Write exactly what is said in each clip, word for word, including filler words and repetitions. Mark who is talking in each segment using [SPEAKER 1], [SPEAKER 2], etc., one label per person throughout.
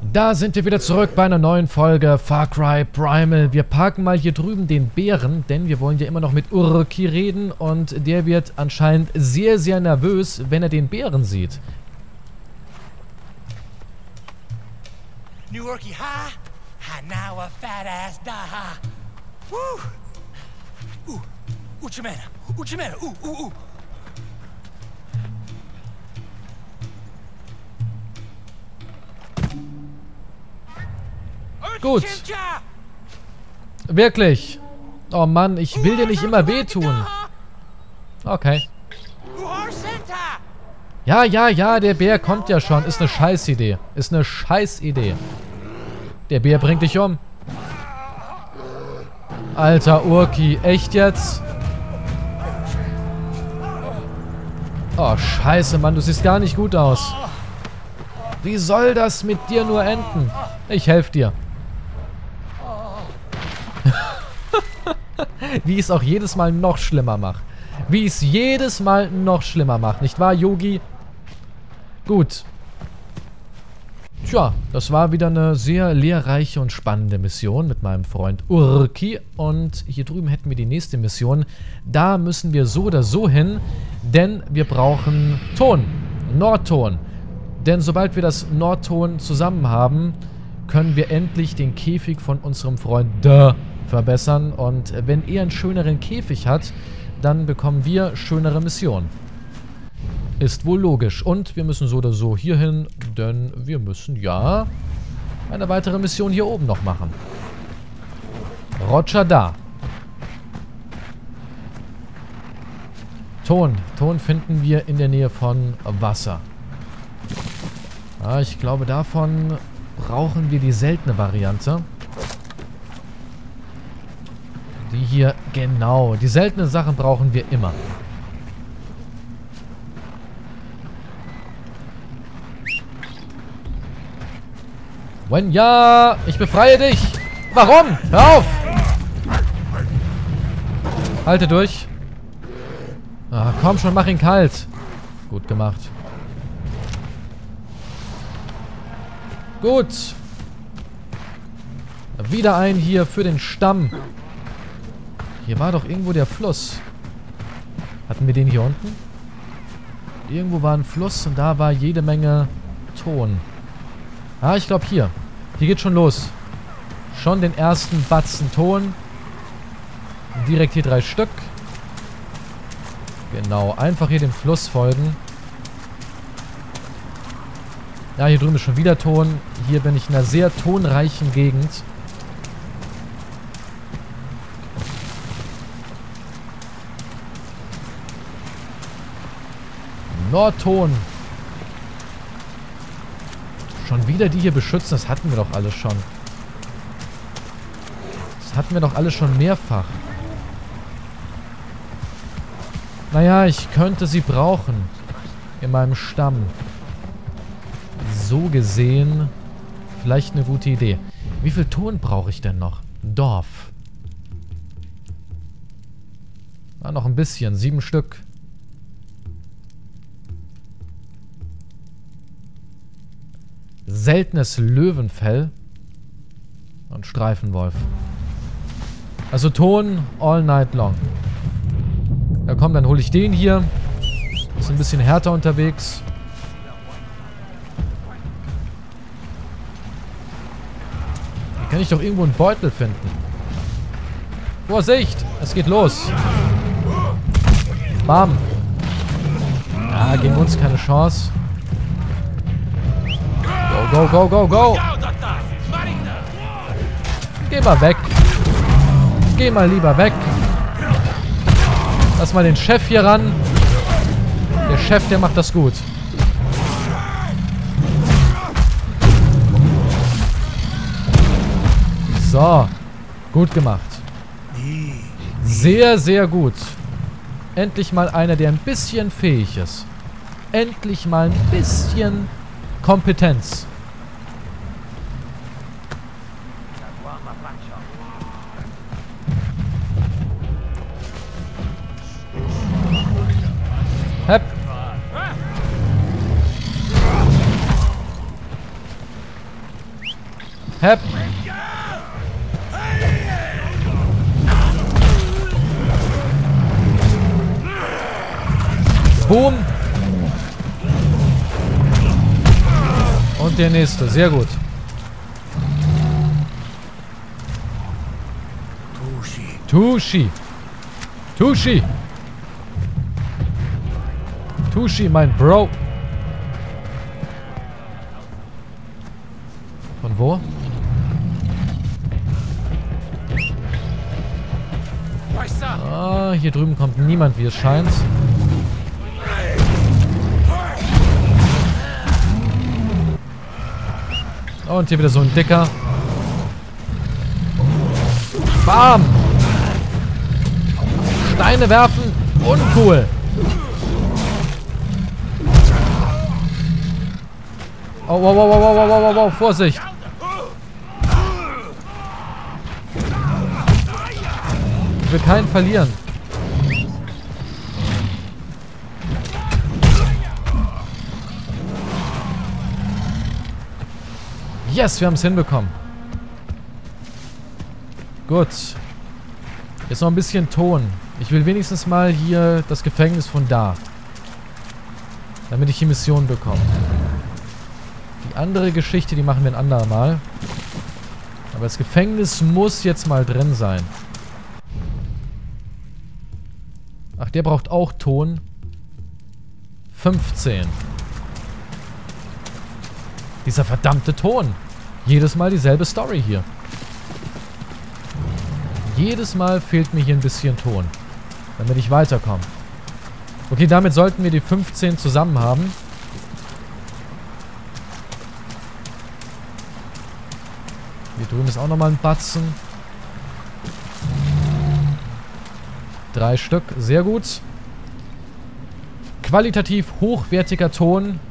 [SPEAKER 1] Da sind wir wieder zurück bei einer neuen Folge Far Cry Primal. Wir parken mal hier drüben den Bären, denn wir wollen ja immer noch mit Urki reden und der wird anscheinend sehr, sehr nervös, wenn er den Bären sieht.
[SPEAKER 2] New Urki, ha? Ha now a fat ass da ha. Woo! Ooh, Uchimena, Uchimena, ooh, ooh, ooh.
[SPEAKER 1] Gut. Wirklich. Oh Mann, ich will dir nicht immer wehtun. Okay. Ja, ja, ja, der Bär kommt ja schon. Ist eine Scheißidee. Ist eine Scheißidee. Der Bär bringt dich um. Alter Urki, echt jetzt? Oh, scheiße, Mann, du siehst gar nicht gut aus. Wie soll das mit dir nur enden? Ich helfe dir. Wie ich es auch jedes Mal noch schlimmer mache. Wie ich es jedes Mal noch schlimmer mache. Nicht wahr, Yogi? Gut. Tja, das war wieder eine sehr lehrreiche und spannende Mission mit meinem Freund Urki. Und hier drüben hätten wir die nächste Mission. Da müssen wir so oder so hin, denn wir brauchen Ton. Nordton. Denn sobald wir das Nordton zusammen haben, können wir endlich den Käfig von unserem Freund Duh verbessern. Und wenn er einen schöneren Käfig hat, dann bekommen wir schönere Missionen. Ist wohl logisch. Und wir müssen so oder so hier hin, denn wir müssen ja eine weitere Mission hier oben noch machen. Roger da. Ton. Ton finden wir in der Nähe von Wasser. Ah, ich glaube, davon brauchen wir die seltene Variante. Die hier, genau. Die seltenen Sachen brauchen wir immer. When ja, ich befreie dich. Warum? Hör auf. Halte durch. Ah, komm schon, mach ihn kalt. Gut gemacht. Gut. Wieder ein hier für den Stamm. Hier war doch irgendwo der Fluss. Hatten wir den hier unten? Irgendwo war ein Fluss und da war jede Menge Ton. Ah, ich glaube hier. Hier geht schon los. Schon den ersten Batzen Ton. Direkt hier drei Stück. Genau, einfach hier dem Fluss folgen. Ja, hier drüben ist schon wieder Ton. Hier bin ich in einer sehr tonreichen Gegend. Nordton. Schon wieder die hier beschützen. Das hatten wir doch alles schon. Das hatten wir doch alles schon mehrfach. Naja, ich könnte sie brauchen. In meinem Stamm. So gesehen. Vielleicht eine gute Idee. Wie viel Ton brauche ich denn noch? Dorf. Ah, noch ein bisschen. Sieben Stück. Seltenes Löwenfell. Und Streifenwolf. Also Ton all night long. Ja komm, dann hole ich den hier. Ist ein bisschen härter unterwegs. Hier kann ich doch irgendwo einen Beutel finden. Vorsicht! Es geht los. Bam. Ja, gegen uns keine Chance. Go, go, go, go! Geh mal weg. Geh mal lieber weg. Lass mal den Chef hier ran. Der Chef, der macht das gut. So. Gut gemacht. Sehr, sehr gut. Endlich mal einer, der ein bisschen fähig ist. Endlich mal ein bisschen Kompetenz. Hep. Hep. Boom. Und der nächste. Sehr gut. Tushi. Tushi. Tushi, mein Bro. Von wo? Ah, hier drüben kommt niemand, wie es scheint. Und hier wieder so ein dicker. Bam! Steine werfen. Uncool. Oh, wow, wow, wow, wow, wow, wow, wow, Vorsicht. Ich will keinen verlieren. Yes, wir haben es hinbekommen. Gut. Jetzt noch ein bisschen Ton. Ich will wenigstens mal hier das Gefängnis von da. Damit ich die Mission bekomme. Die andere Geschichte, die machen wir ein andermal. Aber das Gefängnis muss jetzt mal drin sein. Ach, der braucht auch Ton. fünfzehn. Dieser verdammte Ton. Jedes Mal dieselbe Story hier. Jedes Mal fehlt mir hier ein bisschen Ton. Damit ich weiterkomme. Okay, damit sollten wir die fünfzehn zusammen haben. Hier drüben ist auch nochmal ein Batzen. Drei Stück, sehr gut. Qualitativ hochwertiger Ton.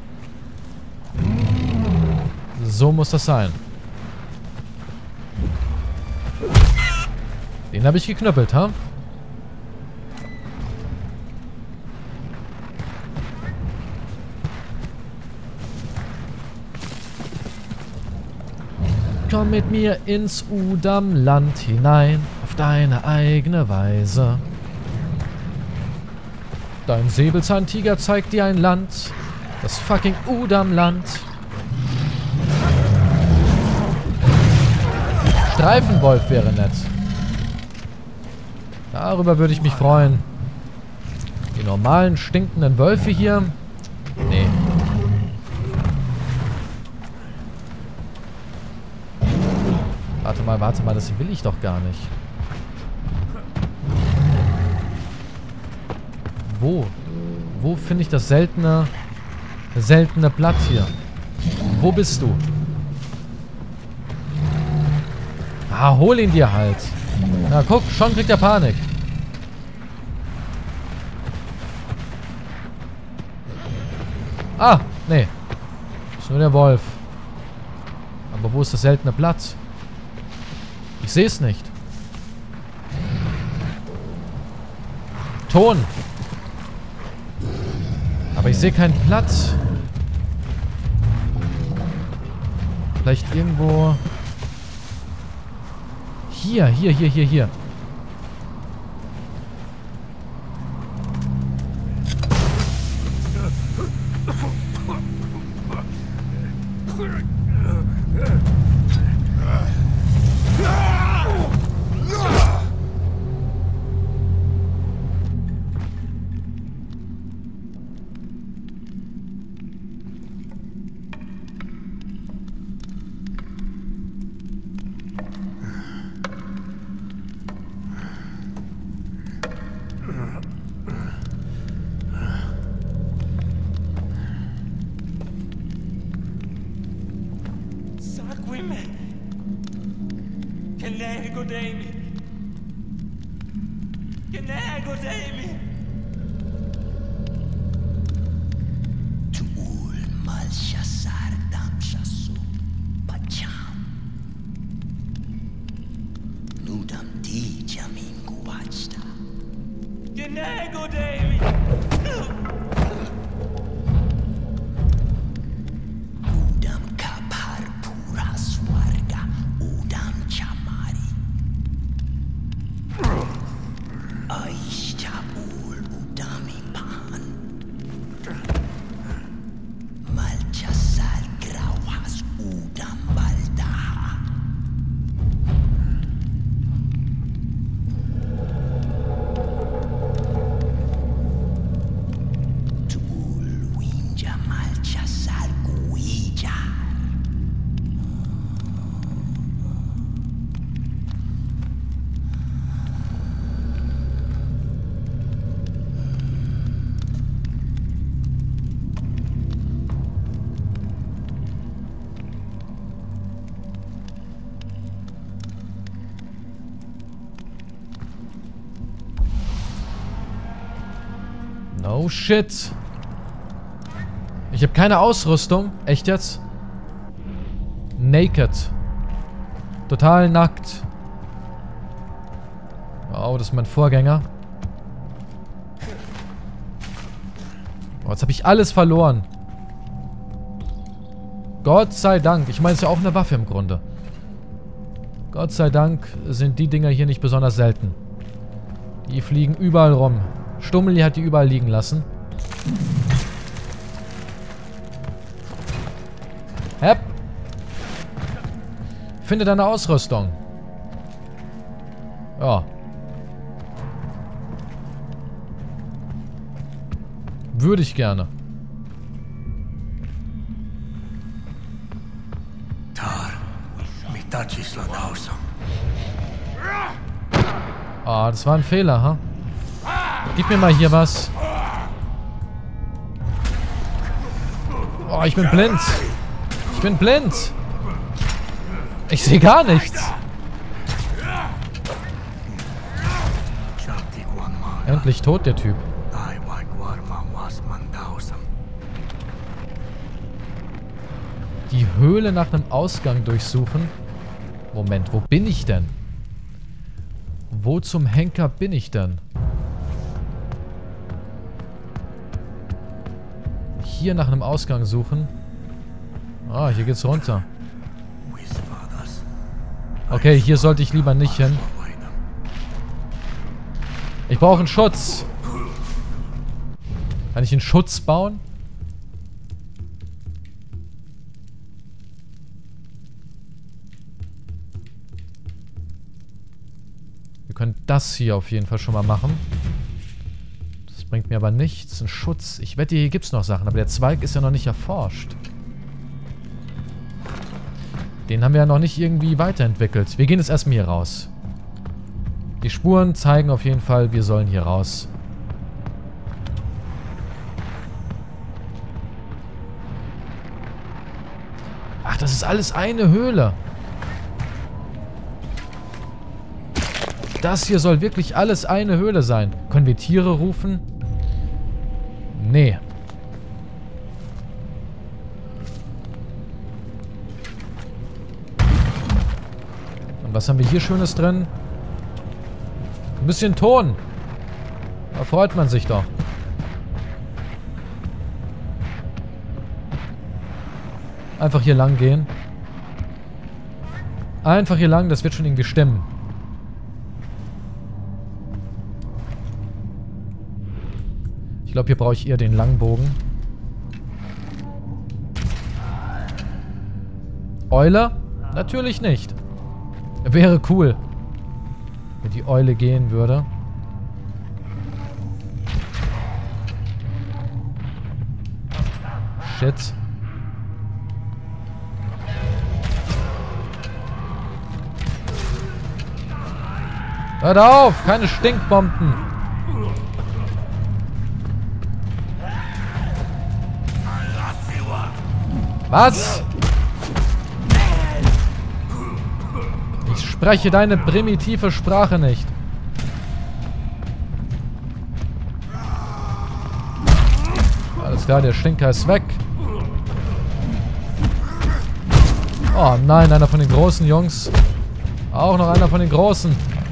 [SPEAKER 1] So muss das sein. Den habe ich geknüppelt, ha? Komm mit mir ins Udam-Land hinein, auf deine eigene Weise. Dein Säbelzahntiger zeigt dir ein Land, das fucking Udam-Land. Streifenwolf wäre nett. Darüber würde ich mich freuen. Die normalen stinkenden Wölfe hier? Nee. Warte mal, warte mal, das will ich doch gar nicht. Wo? Wo finde ich das seltene, seltene Blatt hier? Wo bist du? Ah, hol ihn dir halt. Na, guck, schon kriegt er Panik. Ah, nee. Ist nur der Wolf. Aber wo ist das seltene Blatt? Ich sehe es nicht. Ton. Aber ich sehe kein Blatt. Vielleicht irgendwo... Hier, hier, hier, hier, hier. Oh shit. Ich habe keine Ausrüstung. Echt jetzt? Naked. Total nackt. Oh, das ist mein Vorgänger. Oh, jetzt habe ich alles verloren. Gott sei Dank. Ich meine, es ist ja auch eine Waffe im Grunde. Gott sei Dank sind die Dinger hier nicht besonders selten. Die fliegen überall rum. Stummeli hat die überall liegen lassen. Hepp. Finde deine Ausrüstung. Ja. Würde ich gerne. Ah, das war ein Fehler, ha? Gib mir mal hier was. Oh, ich bin blind. Ich bin blind. Ich sehe gar nichts. Endlich tot, der Typ. Die Höhle nach einem Ausgang durchsuchen. Moment, wo bin ich denn? Wo zum Henker bin ich denn? Hier nach einem Ausgang suchen. Ah, hier geht's runter. Okay, hier sollte ich lieber nicht hin. Ich brauche einen Schutz. Kann ich einen Schutz bauen? Wir können das hier auf jeden Fall schon mal machen. Das bringt mir aber nichts. Ein Schutz. Ich wette, hier gibt es noch Sachen, aber der Zweig ist ja noch nicht erforscht. Den haben wir ja noch nicht irgendwie weiterentwickelt. Wir gehen jetzt erstmal hier raus. Die Spuren zeigen auf jeden Fall, wir sollen hier raus. Ach, das ist alles eine Höhle. Das hier soll wirklich alles eine Höhle sein. Können wir Tiere rufen? Nee. Und was haben wir hier Schönes drin? Ein bisschen Ton. Da freut man sich doch. Einfach hier lang gehen. Einfach hier lang, das wird schon irgendwie stimmen. Ich glaube, hier brauche ich eher den Langbogen. Eule? Natürlich nicht. Wäre cool, wenn die Eule gehen würde. Shit. Hört auf! Keine Stinkbomben! Was? Ich spreche deine primitive Sprache nicht. Alles klar, der Stinker ist weg. Oh nein, einer von den großen Jungs. Auch noch einer von den großen.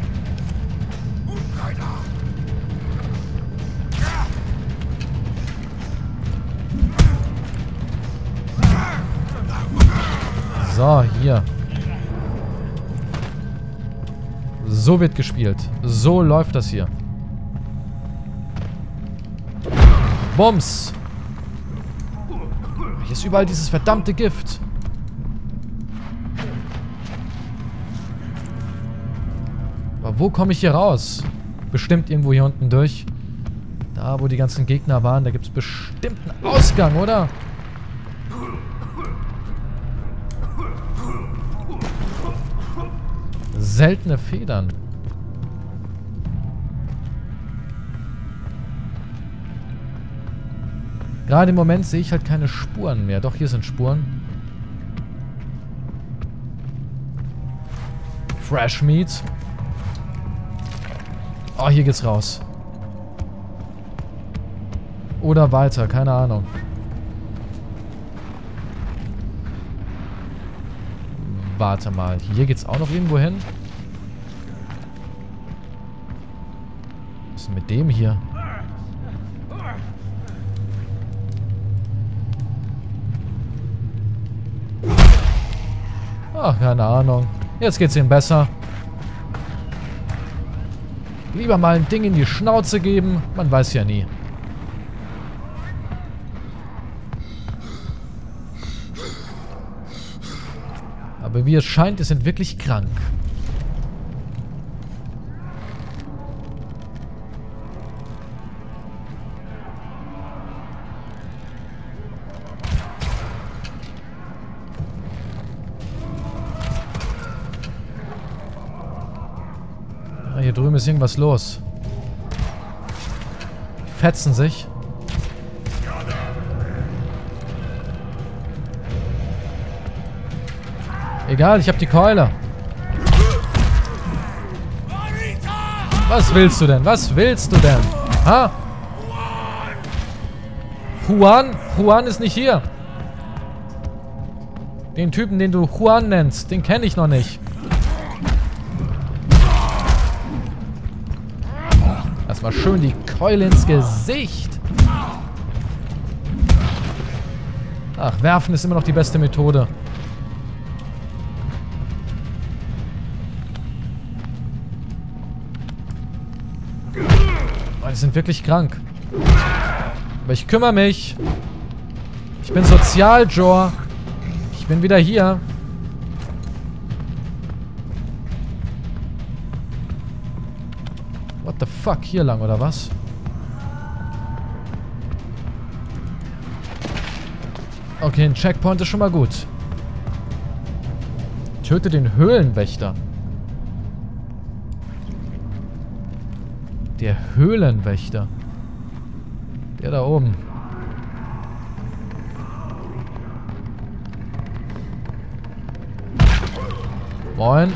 [SPEAKER 1] So, hier. So wird gespielt. So läuft das hier. Bums. Hier ist überall dieses verdammte Gift. Aber wo komme ich hier raus? Bestimmt irgendwo hier unten durch. Da, wo die ganzen Gegner waren, da gibt es bestimmt einen Ausgang, oder? Seltene Federn. Gerade im Moment sehe ich halt keine Spuren mehr. Doch, hier sind Spuren. Fresh Meat. Oh, hier geht's raus. Oder weiter, keine Ahnung. Warte mal, hier geht's auch noch irgendwo hin? Was ist denn mit dem hier? Ach, keine Ahnung. Jetzt geht's ihm besser. Lieber mal ein Ding in die Schnauze geben. Man weiß ja nie. Aber wie es scheint, es sind wirklich krank. Ah, hier drüben ist irgendwas los. Die fetzen sich. Egal, ich habe die Keule. Was willst du denn? Was willst du denn? Ha? Juan? Juan ist nicht hier. Den Typen, den du Juan nennst, den kenne ich noch nicht. Erstmal schön die Keule ins Gesicht. Ach, werfen ist immer noch die beste Methode. Die sind wirklich krank. Aber ich kümmere mich. Ich bin sozial, Joe. Ich bin wieder hier. What the fuck? Hier lang, oder was? Okay, ein Checkpoint ist schon mal gut. Töte den Höhlenwächter. Der Höhlenwächter. Der da oben. Moin.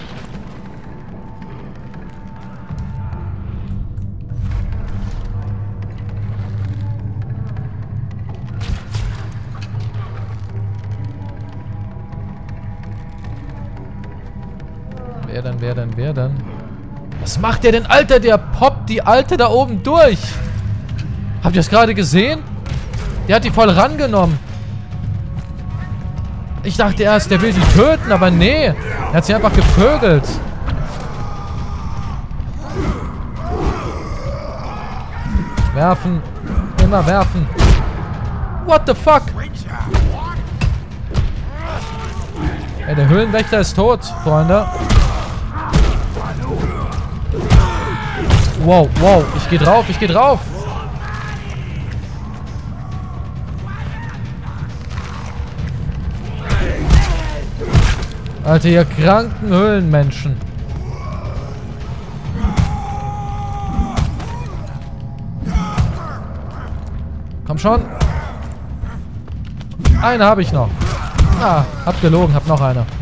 [SPEAKER 1] Wer denn, wer denn, wer denn? Was macht der denn, Alter? Der poppt die Alte da oben durch. Habt ihr das gerade gesehen? Der hat die voll rangenommen. Ich dachte erst, der will die töten, aber nee. Er hat sie einfach gevögelt. Werfen. Immer werfen. What the fuck? Ja, der Höhlenwächter ist tot, Freunde. Wow, wow. Ich geh drauf, ich geh drauf. Alter, ihr kranken Höhlenmenschen. Komm schon. Eine habe ich noch. Ah, hab gelogen, hab noch eine.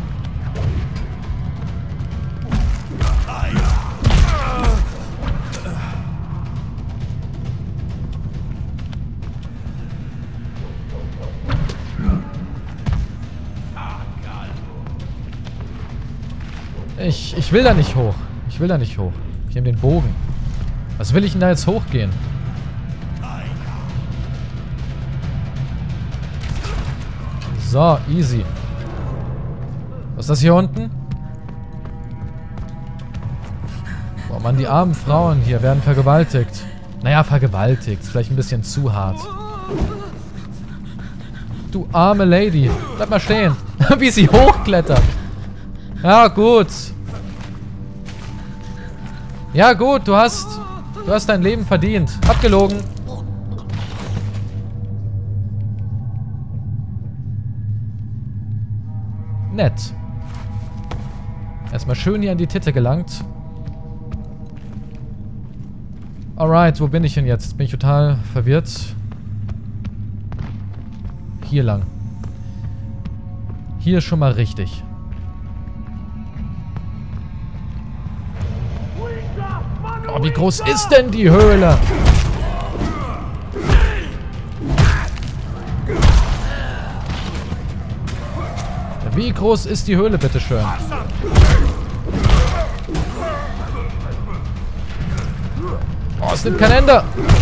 [SPEAKER 1] Ich, ich will da nicht hoch. Ich will da nicht hoch. Ich nehme den Bogen. Was will ich denn da jetzt hochgehen? So, easy. Was ist das hier unten? Boah, Mann, die armen Frauen hier werden vergewaltigt. Naja, vergewaltigt. Vielleicht ein bisschen zu hart. Du arme Lady. Bleib mal stehen. Wie sie hochklettert. Ja, gut. Ja, gut, du hast... Du hast dein Leben verdient. Abgelogen. Nett. Erstmal schön hier an die Titte gelangt. Alright, wo bin ich denn jetzt? Bin ich total verwirrt. Hier lang. Hier ist schon mal richtig. Oh, wie groß ist denn die Höhle? Wie groß ist die Höhle, bitteschön? Oh, es nimmt kein Ende.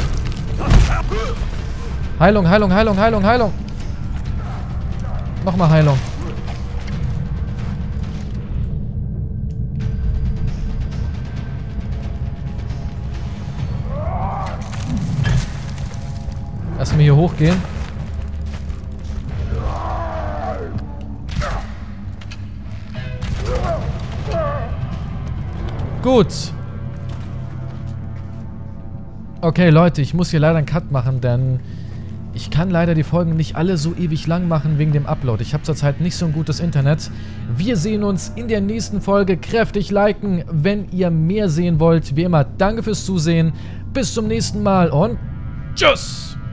[SPEAKER 1] Heilung, Heilung, Heilung, Heilung, Heilung. Nochmal Heilung. Lassen wir hier hochgehen. Gut. Okay, Leute, ich muss hier leider einen Cut machen, denn ich kann leider die Folgen nicht alle so ewig lang machen wegen dem Upload. Ich habe zurzeit nicht so ein gutes Internet. Wir sehen uns in der nächsten Folge. Kräftig liken, wenn ihr mehr sehen wollt. Wie immer, danke fürs Zusehen. Bis zum nächsten Mal und tschüss!